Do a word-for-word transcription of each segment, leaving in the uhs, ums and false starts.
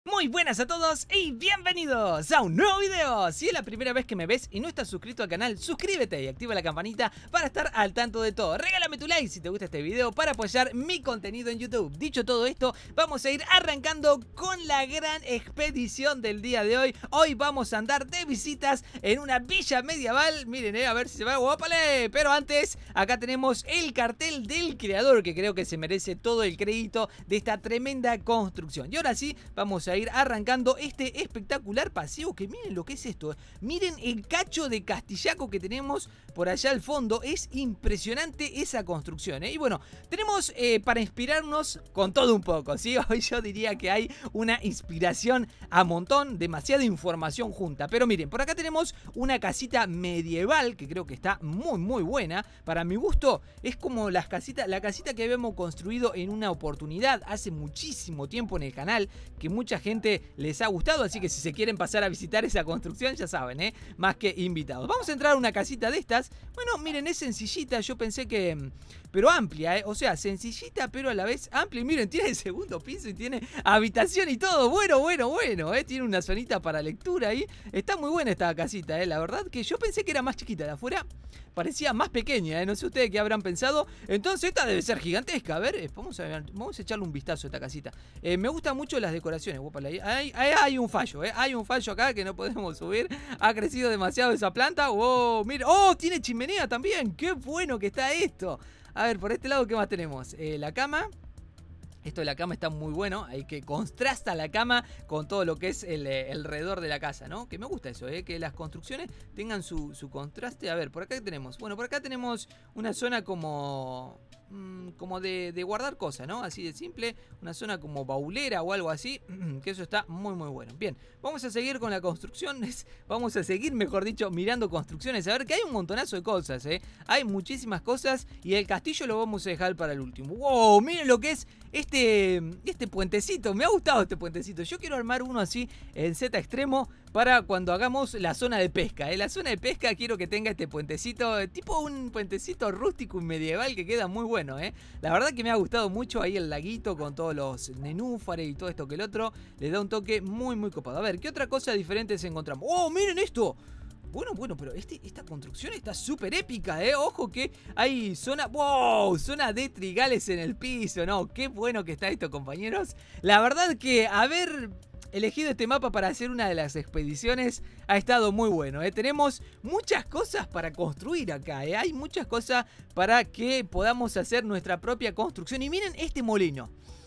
Muy buenas a todos y bienvenidos a un nuevo video. Si es la primera vez que me ves y no estás suscrito al canal, suscríbete y activa la campanita para estar al tanto de todo. Regálame tu like si te gusta este video para apoyar mi contenido en YouTube. Dicho todo esto, vamos a ir arrancando con la gran expedición del día de hoy. Hoy vamos a andar de visitas en una villa medieval. Miren, eh, a ver si se va. ¡Guápale! Pero antes, acá tenemos el cartel del creador, que creo que se merece todo el crédito de esta tremenda construcción. Y ahora sí, vamos a ir arrancando este espectacular paseo. Que miren lo que es esto. Miren el cacho de Castillaco que tenemos por allá al fondo. Es impresionante esa construcción, ¿eh? Y bueno, tenemos eh, para inspirarnos con todo un poco, ¿sí? Hoy yo diría que hay una inspiración a montón, demasiada información junta. Pero miren, por acá tenemos una casita medieval que creo que está muy muy buena. Para mi gusto es como las casitas, la casita que habíamos construido en una oportunidad hace muchísimo tiempo en el canal, que mucha gente les ha gustado, así que si se quieren pasar a visitar esa construcción, ya saben, ¿eh? Más que invitados. Vamos a entrar a una casita de estas. Bueno, miren, es sencillita, yo pensé que... pero amplia, ¿eh? O sea, sencillita, pero a la vez amplia. Y miren, tiene el segundo piso y tiene habitación y todo. Bueno, bueno, bueno, ¿eh? Tiene una zonita para lectura ahí. Está muy buena esta casita, ¿eh? La verdad que yo pensé que era más chiquita. De afuera parecía más pequeña, ¿eh? No sé ustedes qué habrán pensado. Entonces esta debe ser gigantesca. A ver, eh, vamos a ver, vamos a echarle un vistazo a esta casita. Eh, me gustan mucho las decoraciones. Hay, hay, hay un fallo, ¿eh? Hay un fallo acá que no podemos subir. Ha crecido demasiado esa planta. ¡Wow! Mira, ¡oh! Tiene chimenea también. ¡Qué bueno que está esto! A ver, por este lado, ¿qué más tenemos? Eh, la cama. Esto de la cama está muy bueno. Hay que contrasta la cama con todo lo que es el, el alrededor de la casa, ¿no? Que me gusta eso, ¿eh? Que las construcciones tengan su, su contraste. A ver, por acá ¿qué tenemos? Bueno, por acá tenemos una zona como... como de, de guardar cosas, ¿no? Así de simple, una zona como baulera o algo así, que eso está muy muy bueno. Bien, vamos a seguir con la construcción, vamos a seguir, mejor dicho, mirando construcciones, a ver que hay un montonazo de cosas, ¿eh? Hay muchísimas cosas y el castillo lo vamos a dejar para el último. ¡Wow! Miren lo que es este, este puentecito, me ha gustado este puentecito. Yo quiero armar uno así en Z extremo para cuando hagamos la zona de pesca, ¿eh? La zona de pesca quiero que tenga este puentecito, tipo un puentecito rústico y medieval que queda muy bueno, ¿eh? La verdad que me ha gustado mucho ahí el laguito con todos los nenúfares y todo esto que el otro le da un toque muy muy copado. A ver, ¿qué otra cosa diferente se encontramos? ¡Oh, miren esto! Bueno, bueno, pero este, esta construcción está súper épica, ¿eh? Ojo que hay zona... ¡Wow! Zona de trigales en el piso, ¿no? Qué bueno que está esto, compañeros. La verdad que haber elegido este mapa para hacer una de las expediciones ha estado muy bueno, ¿eh? Tenemos muchas cosas para construir acá, ¿eh? Hay muchas cosas para que podamos hacer nuestra propia construcción. Y miren este molino.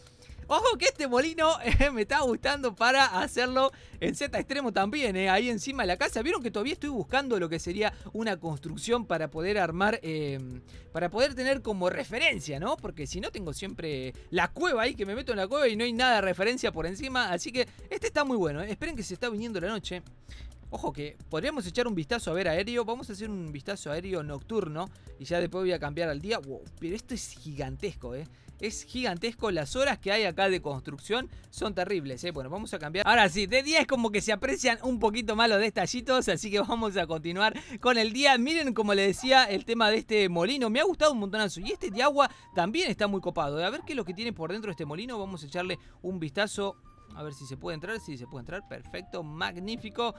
Ojo que este molino eh, me está gustando para hacerlo en Z extremo también, eh, ahí encima de la casa. Vieron que todavía estoy buscando lo que sería una construcción para poder armar, eh, para poder tener como referencia, ¿no? Porque si no tengo siempre la cueva ahí, que me meto en la cueva y no hay nada de referencia por encima. Así que este está muy bueno, eh. Esperen que se está viniendo la noche. Ojo que podríamos echar un vistazo a ver aéreo. Vamos a hacer un vistazo aéreo nocturno y ya después voy a cambiar al día. Wow, pero esto es gigantesco, ¿eh? Es gigantesco. Las horas que hay acá de construcción son terribles, ¿eh? Bueno, vamos a cambiar. Ahora sí, de día es como que se aprecian un poquito más los detallitos, así que vamos a continuar con el día. Miren, como les decía, el tema de este molino me ha gustado un montonazo. Y este de agua también está muy copado. A ver qué es lo que tiene por dentro de este molino. Vamos a echarle un vistazo. A ver si se puede entrar, si sí, se puede entrar, perfecto, magnífico.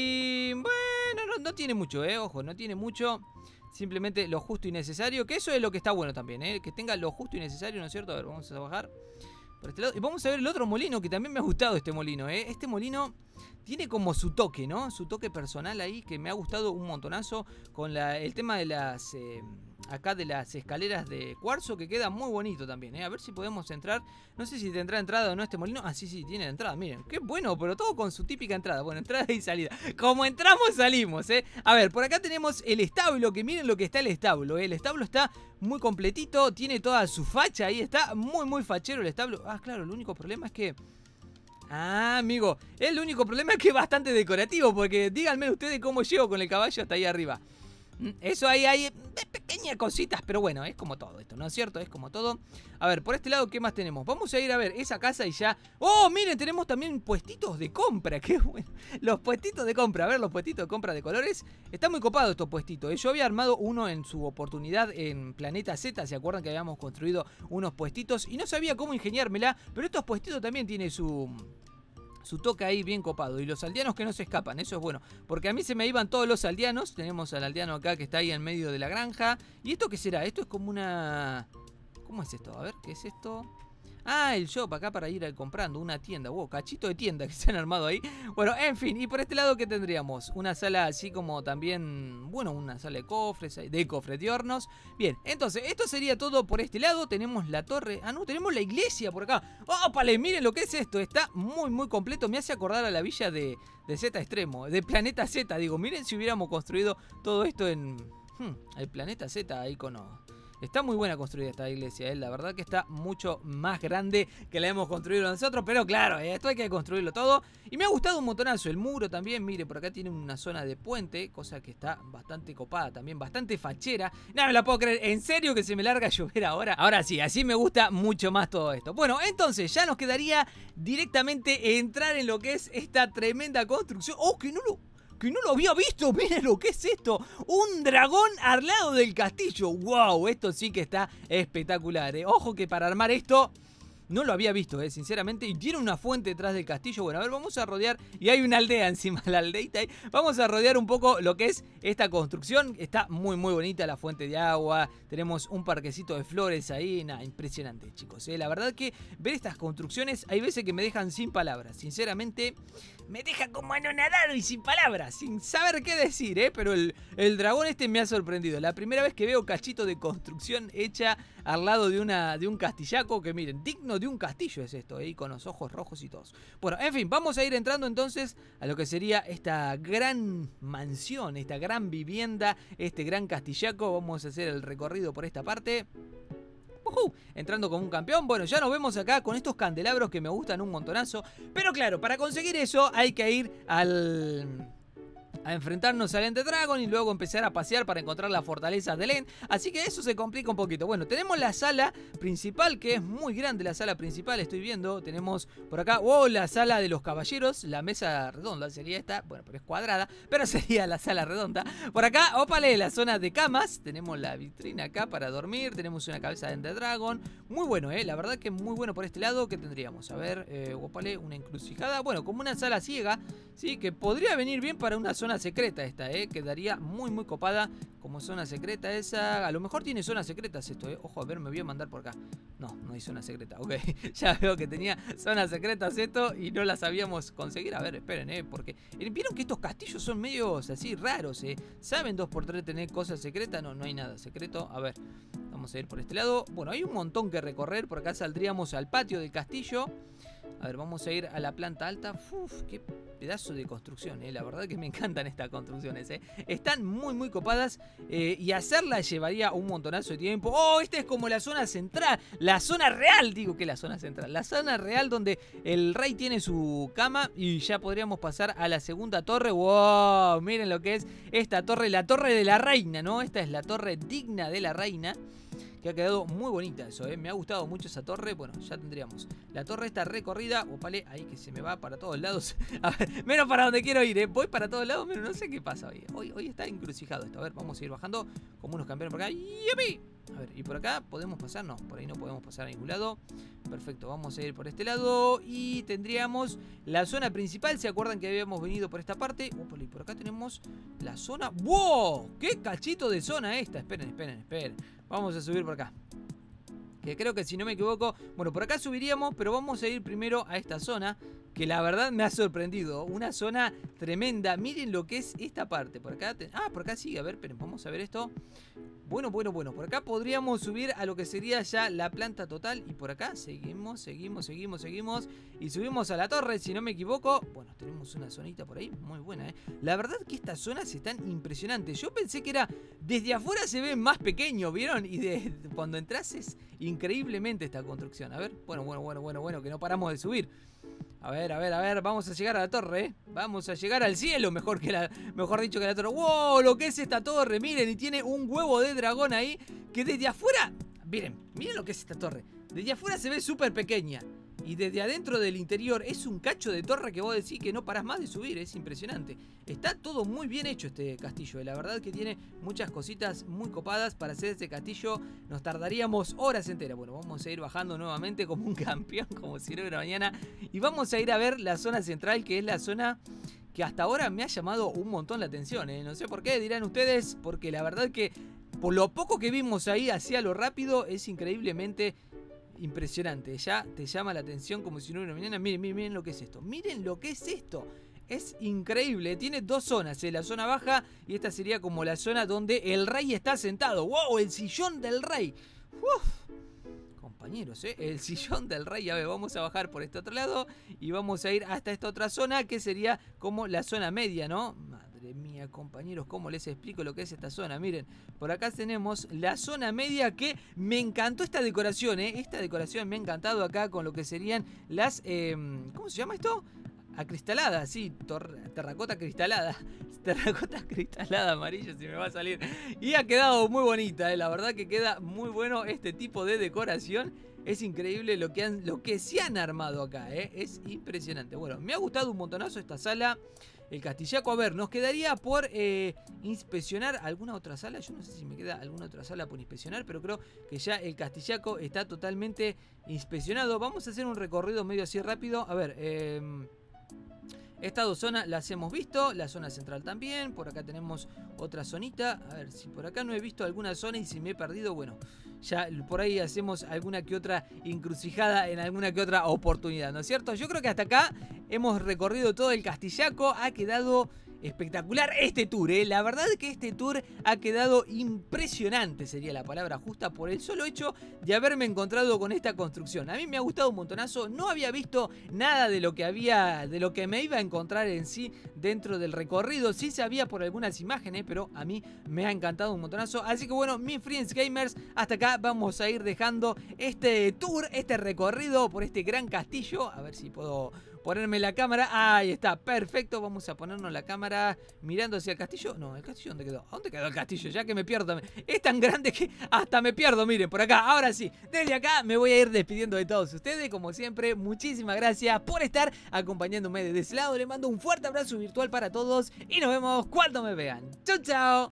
Y bueno, no, no tiene mucho, eh, ojo, no tiene mucho. Simplemente lo justo y necesario, que eso es lo que está bueno también, eh, que tenga lo justo y necesario, ¿no es cierto? A ver, vamos a bajar por este lado. Y vamos a ver el otro molino, que también me ha gustado este molino, eh. Este molino tiene como su toque, ¿no? Su toque personal ahí, que me ha gustado un montonazo. Con la, el tema de las... Eh, acá de las escaleras de cuarzo, que queda muy bonito también, ¿eh? A ver si podemos entrar. No sé si tendrá entrada o no este molino. Ah, sí, sí, tiene entrada, miren. Qué bueno, pero todo con su típica entrada. Bueno, entrada y salida. Como entramos, salimos, ¿eh? A ver, por acá tenemos el establo, que miren lo que está el establo, ¿eh? El establo está muy completito, tiene toda su facha ahí, está muy, muy fachero el establo. Ah, claro, el único problema es que... Ah, amigo, el único problema es que es bastante decorativo, porque díganme ustedes cómo llego con el caballo hasta ahí arriba. Eso ahí hay pequeñas cositas, pero bueno, es como todo esto, ¿no es cierto? Es como todo. A ver, por este lado, ¿qué más tenemos? Vamos a ir a ver esa casa y ya... ¡Oh, miren! Tenemos también puestitos de compra, qué bueno. Los puestitos de compra, a ver, los puestitos de compra de colores. Está muy copado estos puestitos, ¿eh? Yo había armado uno en su oportunidad en Planeta Z, ¿se acuerdan que habíamos construido unos puestitos? Y no sabía cómo ingeniármela, pero estos puestitos también tienen su... su toque ahí bien copado. Y los aldeanos que no se escapan, eso es bueno. Porque a mí se me iban todos los aldeanos. Tenemos al aldeano acá que está ahí en medio de la granja. ¿Y esto qué será? Esto es como una... ¿Cómo es esto? A ver, ¿qué es esto? Ah, el shop acá para ir comprando, una tienda. Wow, cachito de tienda que se han armado ahí. Bueno, en fin, y por este lado, ¿qué tendríamos? Una sala así como también, bueno, una sala de cofres, de cofres de hornos. Bien, entonces, esto sería todo por este lado. Tenemos la torre, ah no, tenemos la iglesia por acá. ¡Oh, pale! Miren lo que es esto, está muy, muy completo. Me hace acordar a la villa de, de Z Extremo, de Planeta Z, digo. Miren si hubiéramos construido todo esto en hmm, el Planeta Z, icono. Está muy buena construida esta iglesia, ¿eh? La verdad que está mucho más grande que la hemos construido nosotros. Pero claro, ¿eh? Esto hay que construirlo todo. Y me ha gustado un montonazo. El muro también, mire, por acá tiene una zona de puente. Cosa que está bastante copada también, bastante fachera. No me la puedo creer, ¿en serio que se me larga a llover ahora? Ahora sí, así me gusta mucho más todo esto. Bueno, entonces ya nos quedaría directamente entrar en lo que es esta tremenda construcción. ¡Oh, que no lo... que no lo había visto! Miren lo que es esto. Un dragón al lado del castillo. ¡Wow! Esto sí que está espectacular, ¿eh? Ojo que para armar esto no lo había visto, ¿eh? Sinceramente. Y tiene una fuente detrás del castillo. Bueno, a ver, vamos a rodear. Y hay una aldea encima, la aldeita ahí. Vamos a rodear un poco lo que es esta construcción. Está muy, muy bonita la fuente de agua. Tenemos un parquecito de flores ahí. Nada, impresionante, chicos, ¿eh? La verdad que ver estas construcciones hay veces que me dejan sin palabras. Sinceramente, me deja como anonadado y sin palabras, sin saber qué decir, ¿eh? Pero el, el dragón este me ha sorprendido. La primera vez que veo cachito de construcción hecha al lado de, una, de un castillaco, que miren, digno de un castillo es esto, ¿eh? Con los ojos rojos y todos. Bueno, en fin, vamos a ir entrando entonces a lo que sería esta gran mansión, esta gran vivienda, este gran castillaco. Vamos a hacer el recorrido por esta parte. Uh, entrando como un campeón. Bueno, ya nos vemos acá con estos candelabros que me gustan un montonazo. Pero claro, para conseguir eso hay que ir al... a enfrentarnos al Ender Dragon y luego empezar a pasear para encontrar las fortalezas de End. Así que eso se complica un poquito. Bueno, tenemos la sala principal, que es muy grande la sala principal, estoy viendo. Tenemos por acá, oh, la sala de los caballeros. La mesa redonda sería esta, bueno, pero es cuadrada, pero sería la sala redonda. Por acá, ópale, la zona de camas. Tenemos la vitrina acá para dormir. Tenemos una cabeza de Ender Dragon. Muy bueno, eh, la verdad que muy bueno por este lado. ¿Qué tendríamos? A ver, eh, ópale, una encrucijada. Bueno, como una sala ciega, sí, que podría venir bien para una zona secreta esta, eh. Quedaría muy muy copada como zona secreta esa. A lo mejor tiene zonas secretas esto, eh. Ojo, a ver, me voy a mandar por acá. No, no hay zona secreta, ok. Ya veo que tenía zonas secretas esto y no las sabíamos conseguir. A ver, esperen, eh, porque vieron que estos castillos son medios así raros, eh. ¿Saben dos por tres tener cosas secretas? No, no hay nada secreto. A ver, vamos a ir por este lado. Bueno, hay un montón que recorrer. Por acá saldríamos al patio del castillo. A ver, vamos a ir a la planta alta. Uf, qué pedazo de construcción, eh. La verdad que me encantan estas construcciones, eh. Están muy, muy copadas. Eh, y hacerlas llevaría un montonazo de tiempo. Oh, esta es como la zona central. La zona real, digo que la zona central. La zona real donde el rey tiene su cama. Y ya podríamos pasar a la segunda torre. Wow, miren lo que es esta torre. La torre de la reina, ¿no? Esta es la torre digna de la reina. Que ha quedado muy bonita eso, ¿eh? Me ha gustado mucho esa torre. Bueno, ya tendríamos la torre esta recorrida. Opale, ahí que se me va para todos lados. A ver, menos para donde quiero ir, ¿eh? Voy para todos lados, pero no sé qué pasa hoy. Hoy, hoy está encrucijado esto. A ver, vamos a ir bajando como unos campeones por acá. ¡Yupi! A ver, ¿y por acá podemos pasar? No, por ahí no podemos pasar a ningún lado. Perfecto, vamos a ir por este lado. Y tendríamos la zona principal. ¿Se acuerdan que habíamos venido por esta parte? Opale, y por acá tenemos la zona... ¡Wow! ¡Qué cachito de zona esta! Esperen, esperen, esperen. Vamos a subir por acá. Que creo que si no me equivoco... Bueno, por acá subiríamos, pero vamos a ir primero a esta zona. Que la verdad me ha sorprendido. Una zona tremenda. Miren lo que es esta parte. Por acá... Te... Ah, por acá sigue. A ver, esperen, vamos a ver esto. Bueno, bueno, bueno. Por acá podríamos subir a lo que sería ya la planta total. Y por acá seguimos, seguimos, seguimos, seguimos. Y subimos a la torre, si no me equivoco. Bueno, tenemos una zonita por ahí muy buena, ¿eh? La verdad que estas zonas están impresionantes. Yo pensé que era... Desde afuera se ve más pequeño, ¿vieron? Y de... cuando entras es increíblemente esta construcción. A ver, bueno, bueno, bueno, bueno, bueno, que no paramos de subir. A ver, a ver, a ver, vamos a llegar a la torre, ¿eh? Vamos a llegar al cielo, mejor que la, mejor dicho que la torre. ¡Wow! Lo que es esta torre, miren, y tiene un huevo de dragón ahí, que desde afuera, miren, miren lo que es esta torre. Desde afuera se ve súper pequeña. y desde adentro del interior es un cacho de torre que vos decís que no parás más de subir, es impresionante. Está todo muy bien hecho este castillo, y la verdad que tiene muchas cositas muy copadas. Para hacer este castillo nos tardaríamos horas enteras. Bueno, vamos a ir bajando nuevamente como un campeón, como si no hubiera mañana, y vamos a ir a ver la zona central, que es la zona que hasta ahora me ha llamado un montón la atención, ¿eh? No sé por qué, dirán ustedes, porque la verdad que por lo poco que vimos ahí, hacia lo rápido, es increíblemente impresionante. Ya te llama la atención como si no hubiera mañana. Miren, miren, miren lo que es esto. Miren lo que es esto. Es increíble. Tiene dos zonas, ¿eh? La zona baja, y esta sería como la zona donde el rey está sentado. ¡Wow! El sillón del rey. ¡Uf! Compañeros, ¿eh? El sillón del rey. A ver, vamos a bajar por este otro lado y vamos a ir hasta esta otra zona, que sería como la zona media, ¿no? Madre mía, compañeros, ¿cómo les explico lo que es esta zona? Miren, por acá tenemos la zona media, que me encantó esta decoración, ¿eh? Esta decoración me ha encantado acá con lo que serían las... Eh, ¿cómo se llama esto? Acristalada, sí, terracota cristalada. Terracota cristalada amarilla, si me va a salir. Y ha quedado muy bonita, eh. La verdad que queda muy bueno este tipo de decoración. Es increíble lo que, han, lo que se han armado acá, eh. Es impresionante. Bueno, me ha gustado un montonazo esta sala. El Castillaco. A ver, nos quedaría por eh, inspeccionar alguna otra sala. Yo no sé si me queda alguna otra sala por inspeccionar, pero creo que ya el Castillaco está totalmente inspeccionado. Vamos a hacer un recorrido medio así rápido. A ver, eh... estas dos zonas las hemos visto, la zona central también. Por acá tenemos otra zonita. A ver, si por acá no he visto alguna zona y si me he perdido, bueno, ya por ahí hacemos alguna que otra encrucijada en alguna que otra oportunidad, ¿no es cierto? Yo creo que hasta acá hemos recorrido todo el Castillaco. Ha quedado espectacular este tour, ¿eh? La verdad que este tour ha quedado impresionante, sería la palabra justa, por el solo hecho de haberme encontrado con esta construcción. A mí me ha gustado un montonazo. No había visto nada de lo que había, de lo que me iba a encontrar en sí dentro del recorrido. Sí sabía por algunas imágenes, pero a mí me ha encantado un montonazo. Así que bueno, mis friends gamers, hasta acá vamos a ir dejando este tour, este recorrido por este gran castillo. A ver si puedo ponerme la cámara. Ahí está, perfecto. Vamos a ponernos la cámara mirando hacia el castillo. No, ¿el castillo dónde quedó? ¿A dónde quedó el castillo? Ya que me pierdo. Es tan grande que hasta me pierdo. Miren, por acá. Ahora sí, desde acá me voy a ir despidiendo de todos ustedes. Como siempre, muchísimas gracias por estar acompañándome desde ese lado. Les mando un fuerte abrazo virtual para todos y nos vemos cuando me vean. Chau, chau.